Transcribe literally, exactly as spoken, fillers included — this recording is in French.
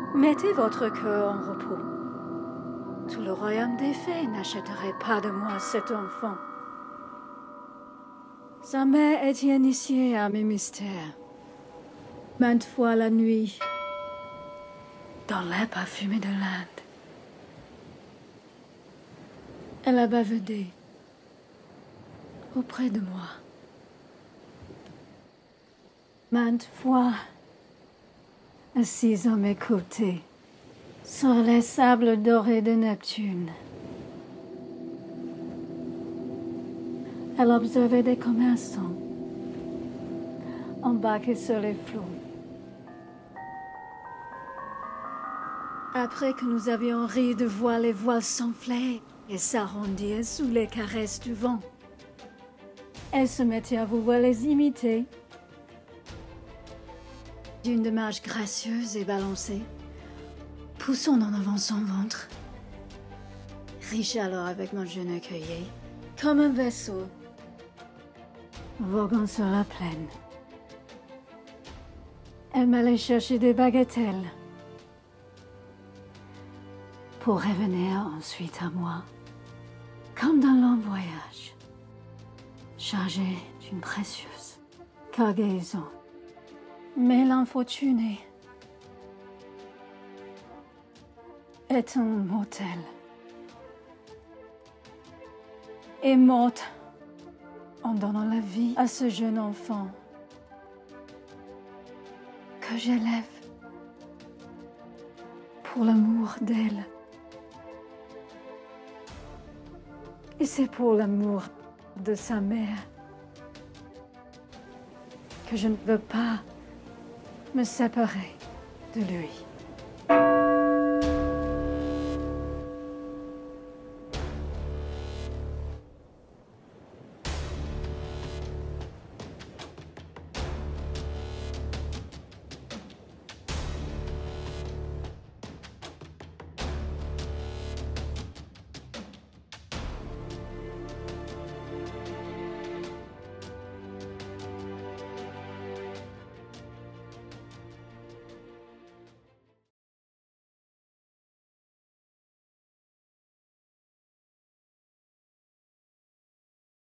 Mettez votre cœur en repos. Tout le royaume des fées n'achèterait pas de moi cet enfant. Sa mère est initiée à mes mystères. Maintes fois la nuit, dans l'air parfumé de l'Inde, elle a bavardé auprès de moi. Maintes fois, assise à mes côtés, sur les sables dorés de Neptune, elle observait des commerçants embarqués sur les flots. Après que nous avions ri de voir les voiles s'enfler et s'arrondir sous les caresses du vent, elle se mettait à vouloir les imiter. D'une démarche gracieuse et balancée, poussant en avant son ventre, riche alors avec mon genou cueilli, comme un vaisseau, voguant sur la plaine. Elle m'allait chercher des bagatelles pour revenir ensuite à moi, comme d'un long voyage, chargé d'une précieuse cargaison. Mais l'infortuné est un mortel et morte en donnant la vie à ce jeune enfant que j'élève pour l'amour d'elle. Et c'est pour l'amour de sa mère que je ne veux pas me séparer de lui.